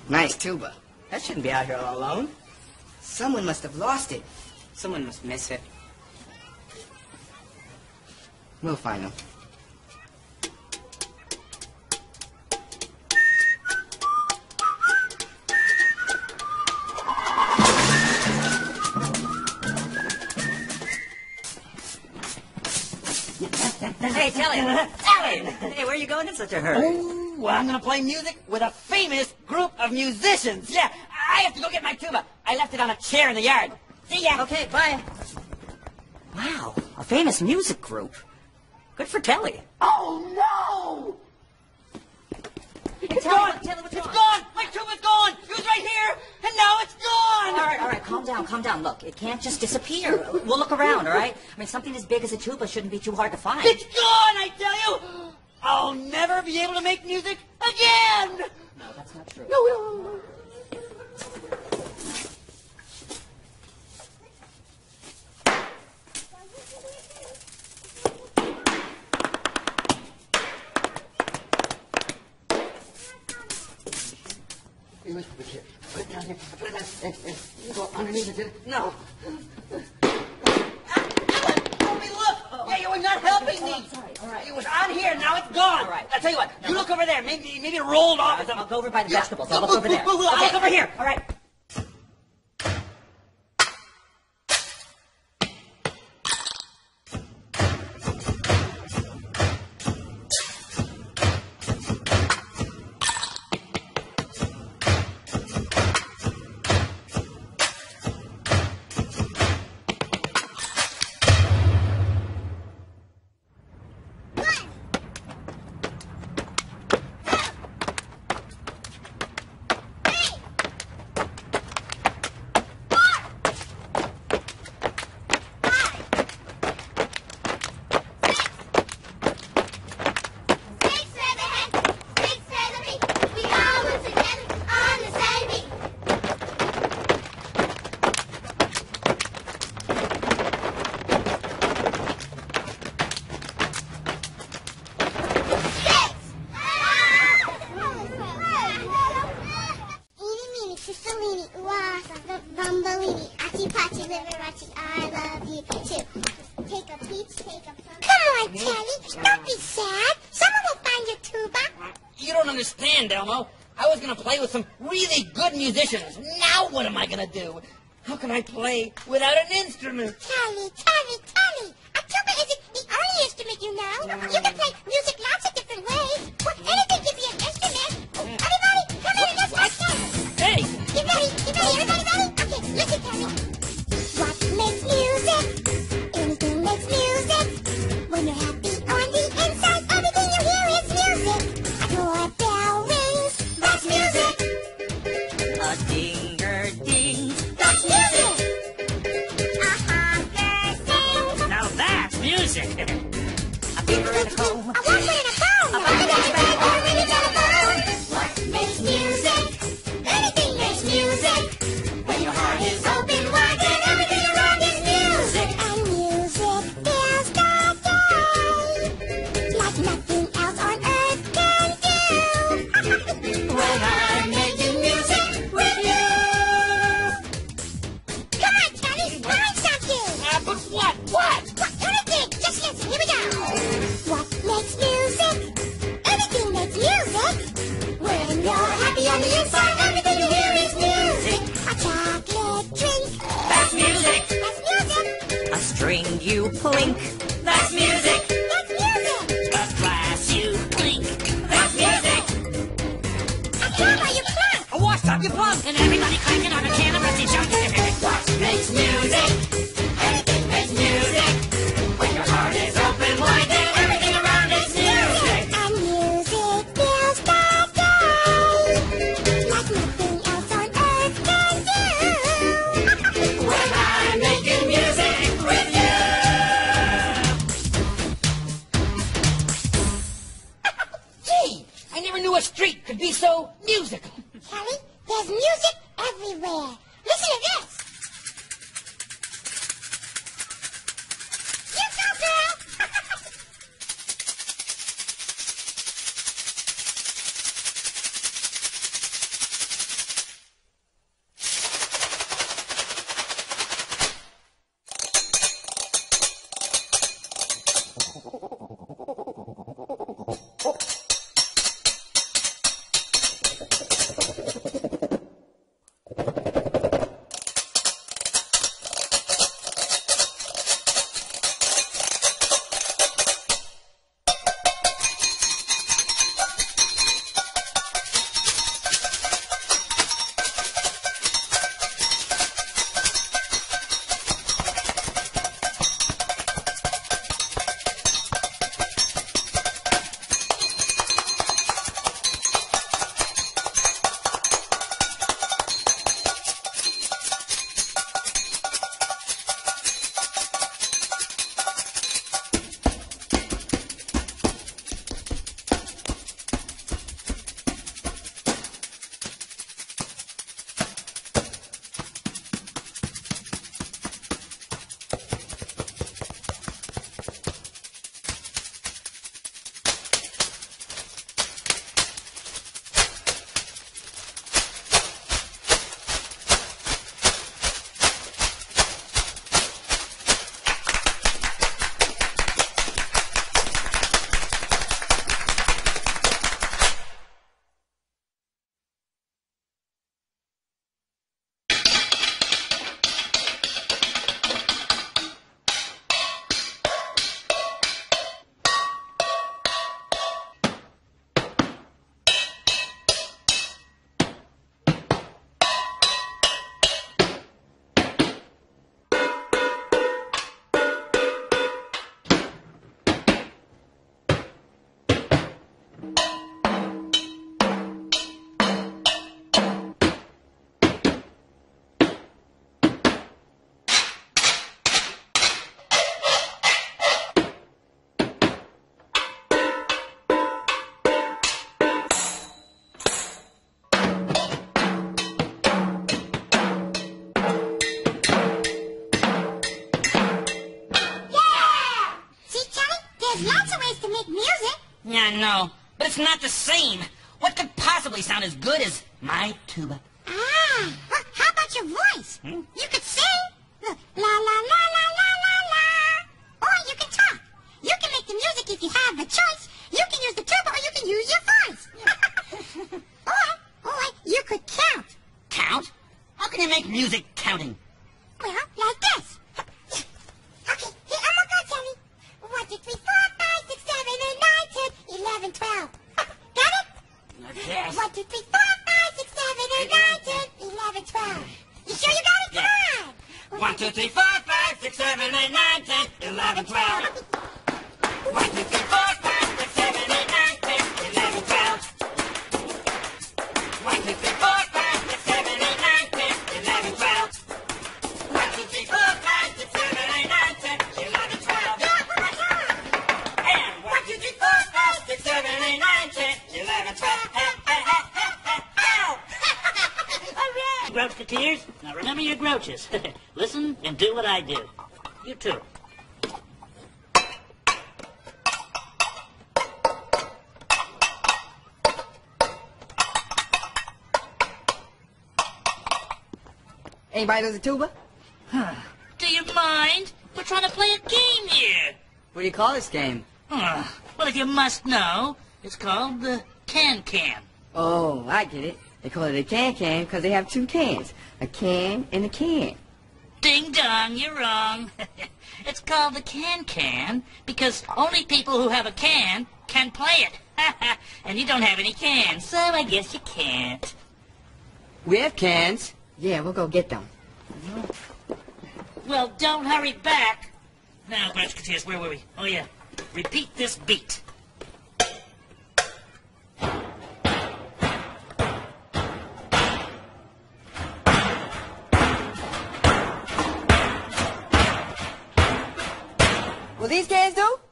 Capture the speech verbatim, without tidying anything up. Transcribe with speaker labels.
Speaker 1: Nice tuba. That shouldn't be out here all alone. Someone must have lost it.
Speaker 2: Someone must miss it.
Speaker 1: We'll find them.
Speaker 2: Hey, Telly! Telly! Hey, where are you going in such a hurry?
Speaker 3: Oh, well, I'm gonna play music with a famous group of musicians. Yeah, I have to go get my tuba. I left it on a chair in the yard. See ya!
Speaker 2: Okay, bye. Wow, a famous music group. Good for Telly.
Speaker 3: Oh, no!
Speaker 2: Hey,
Speaker 3: It's
Speaker 2: Telly,
Speaker 3: gone!
Speaker 2: Telly, what's
Speaker 3: It's
Speaker 2: wrong?
Speaker 3: gone! My tuba's gone! It was right here, and now it's gone!
Speaker 2: All right, all right, calm down, calm down. Look, it can't just disappear. We'll look around, all right? I mean, something as big as a tuba shouldn't be too hard to find.
Speaker 3: It's gone, I tell you! I'll never be able to make music again!
Speaker 2: No, that's not true.
Speaker 3: No, no, no. You must put it here. Put it down here. Put it down. And, and you go underneath it. No. Help me, look! Yeah, you were not helping me.
Speaker 2: Sorry, all right.
Speaker 3: It was on here, now it's gone.
Speaker 2: All right.
Speaker 3: I'll tell you what, you look over there. Maybe maybe it rolled off or something.
Speaker 2: I'll go over by the
Speaker 3: Yeah.
Speaker 2: vegetables. I'll look over there.
Speaker 3: I'll
Speaker 2: Okay.
Speaker 3: look over here.
Speaker 2: All right.
Speaker 4: Bumbleini, Achi Pachi, Liberace, I love you too. Take a peach, take a plum. Come on, Telly, don't be sad. Someone will find your tuba.
Speaker 3: You don't understand, Elmo. I was going to play with some really good musicians. Now what am I going to do? How can I play without an instrument?
Speaker 4: Telly, Telly, Telly, a tuba isn't the only instrument you know. You can play music lots of different ways. Well, anything can be an instrument. Everybody, come here, let's let's go.
Speaker 3: Hey!
Speaker 4: You ready? You ready? Everybody ready? Okay, listen, Telly. What makes music? Anything makes music. When you're happy on the inside, everything you hear is music. A doorbell rings, that's music.
Speaker 2: A dinger-ding.
Speaker 4: That's music. A honker sings.
Speaker 2: Now that's music. A beaver and a comb.
Speaker 4: A walker and a phone.
Speaker 2: A button and a bell.
Speaker 4: A ring and a telephone. What makes music? Anything makes music. When your heart is open wide and everything around is music. And music fills the day like nothing else on earth can do. When I'm making music with you. Come on, Telly, find something.
Speaker 3: Uh, but what? What?
Speaker 4: What? Anything. Just listen. Here we go. What makes music? Anything makes music. When you're happy on the inside, everything you hear is music. A chocolate drink.
Speaker 2: That's music.
Speaker 4: That's music.
Speaker 2: A string you plink. That's music.
Speaker 4: That's music.
Speaker 2: A glass you clink. That's music.
Speaker 4: A drummer you plunk.
Speaker 3: A washtub you plunk.
Speaker 2: And everybody clanking on a can of rusty junk.
Speaker 4: What makes music? Anything makes music. When your heart is open wide and everything around is music. And music fills the day like nothing else on earth can do. When I'm making music with you.
Speaker 3: Gee, I never knew a street could be so musical.
Speaker 4: Kelly, there's music everywhere. Listen to this. You go, girl. There's lots of ways to make music.
Speaker 3: Yeah, I know, but it's not the same. What could possibly sound as good as my tuba?
Speaker 4: Ah, well, how about your voice? Hmm? You could sing. La la la la la la la. Or you can talk. You can make the music if you have the choice. You can use the tuba or you can use your voice. or, or you could count.
Speaker 3: Count? How can you make music counting?
Speaker 4: Well, like this. Okay, here, I'm gonna go, Jelly. One, two, three, four, five, six, seven, eight, nine, ten, eleven, twelve. Got it?
Speaker 3: Yes.
Speaker 4: One, two, three, four, five, six, seven, eight, nine, ten, eleven, twelve. You sure you got it?
Speaker 3: Yes.
Speaker 4: Come on.
Speaker 3: One, two, three, four, five, six, seven, eight, nine, ten, eleven, twelve. One, two, three, four, five, six, seven, eight, nine, ten, eleven, twelve. One, two, three, four, five, six, seven, eight, nine, ten, eleven, twelve. One, two, three, four, five, six, seven, eight, nine, ten, eleven, twelve. And one, two, three, four, five, six, seven, eight, nine, ten, eleven, twelve.
Speaker 5: Grouchketeers, now remember your grouches. Listen and do what I do. You too.
Speaker 1: Anybody knows a tuba?
Speaker 5: Do you mind? We're trying to play a game here.
Speaker 1: What do you call this game?
Speaker 5: Uh, well, if you must know, it's called the can-can.
Speaker 1: Oh, I get it. They call it a can-can because they have two cans. A can and a can.
Speaker 5: Ding dong, you're wrong. It's called the can-can because only people who have a can can play it. And you don't have any cans, so I guess you can't.
Speaker 1: We have cans. Yeah, we'll go get them.
Speaker 5: Well, don't hurry back. Now, Grouchketeers, where were we? Oh, yeah. Repeat this beat.
Speaker 1: Will these cans do?